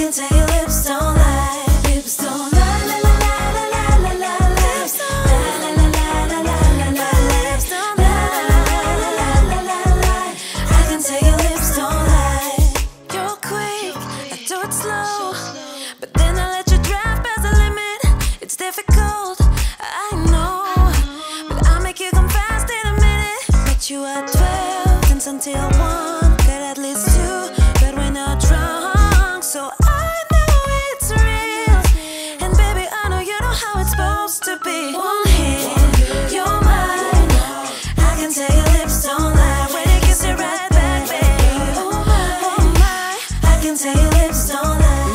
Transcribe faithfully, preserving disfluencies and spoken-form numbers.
can tell your lips don't lie. Lips don't lie, la la la la la la la. Lips don't lie, la la la la la la la. Lips don't lie, la la la la la. I can tell your lips don't lie. You're quick, I do it slow, but then I let you drive past the limit. It's difficult, I know, but I'll make you come fast in a minute. Met you at twelve, dance until one, get at least two, but we're not drunk, so I know it's real. And baby, I know you know how it's supposed to be. One hit, you're mine. I can tell your lips don't lie when you kiss it right back, baby. Oh my, oh my, I can tell your lips don't lie.